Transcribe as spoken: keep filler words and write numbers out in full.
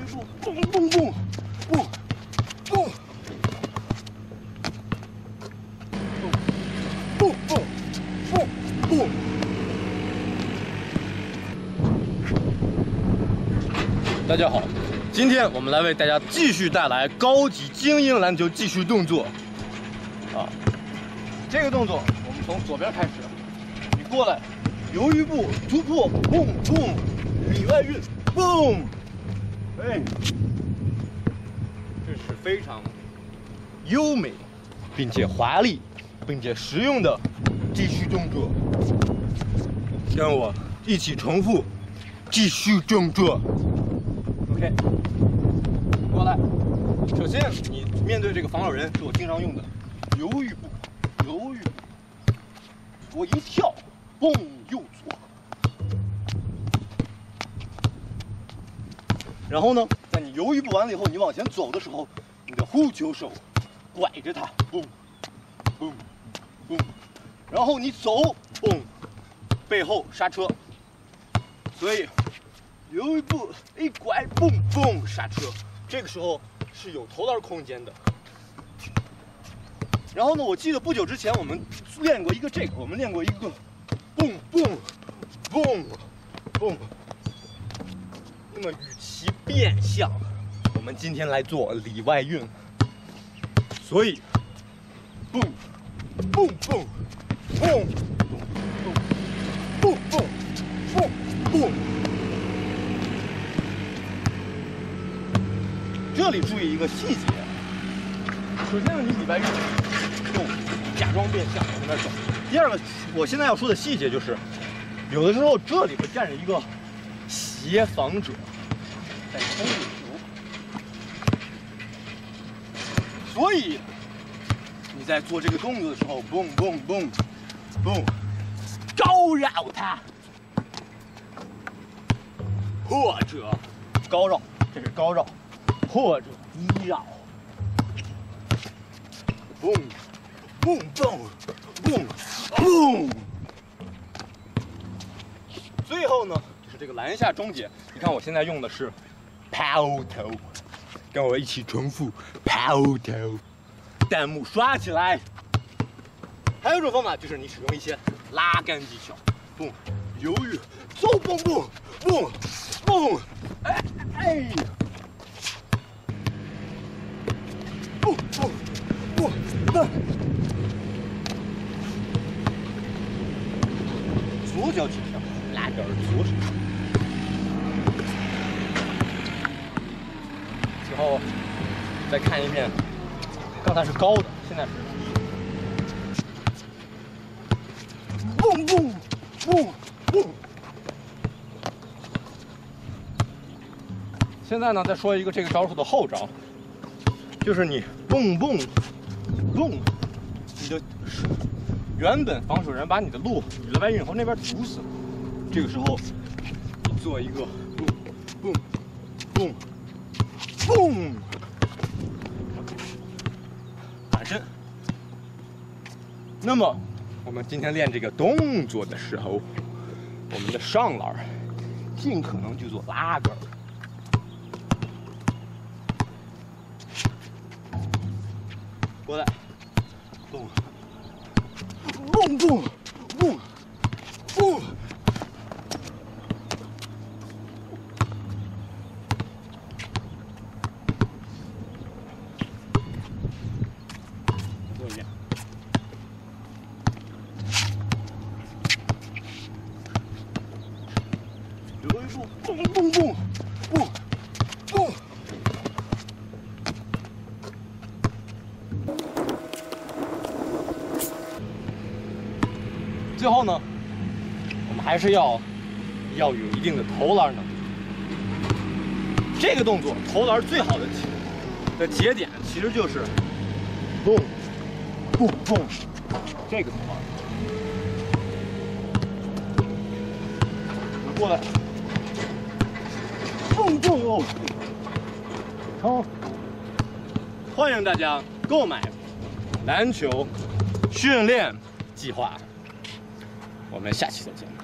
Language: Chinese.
一步，蹦蹦蹦蹦蹦。 蹦蹦蹦蹦！大家好，今天我们来为大家继续带来高级精英篮球技术动作。啊，这个动作我们从左边开始，你过来，游鱼步突破，蹦蹦，里外运，蹦！哎，这是非常优美并且华丽。 并且实用的继续动作，跟我一起重复继续动作。OK， 过来。首先，你面对这个防守人是我经常用的犹豫步，犹豫步。我一跳，蹦右左。然后呢，在你犹豫步完了以后，你往前走的时候，你的护球手拐着它，蹦，蹦。 蹦，然后你走，蹦，背后刹车，所以有一步一拐，蹦蹦刹车，这个时候是有投篮空间的。然后呢，我记得不久之前我们练过一个这个，我们练过一个蹦蹦蹦蹦。那么与其变相，我们今天来做里外运，所以蹦。 蹦蹦蹦蹦蹦蹦蹦！这里注意一个细节，首先呢，你里外运动，假装变向往那走。第二个，我现在要说的细节就是，有的时候这里会站着一个协防者在冲你球，所以。 你在做这个动作的时候，蹦蹦蹦蹦，高绕它，或者高绕，这是高绕，或者低绕，蹦蹦蹦蹦蹦。最后呢，就是这个篮下终结。你看我现在用的是抛投，跟我一起重复抛投。 弹幕刷起来！还有一种方法就是你使用一些拉杆技巧，蹦，犹豫，走，蹦蹦蹦蹦，哎哎，蹦蹦蹦蹦，左脚起跳，拉杆左手，之后再看一遍。 刚才是高的，现在是低的。蹦蹦蹦蹦。现在呢，再说一个这个招数的后招，就是你蹦蹦蹦，你的原本防守人把你的路里外运往那边堵死了，这个时候你做一个蹦蹦蹦蹦。 身。那么，我们今天练这个动作的时候，我们的上篮尽可能就做拉杆，过来，蹦，蹦蹦蹦蹦。 蹦蹦蹦蹦蹦！最后呢，我们还是要要有一定的投篮能力。这个动作投篮最好的的节点其实就是蹦蹦蹦这个投篮。过来。 蹦蹦哦！好，欢迎大家购买篮球训练计划。我们下期再见。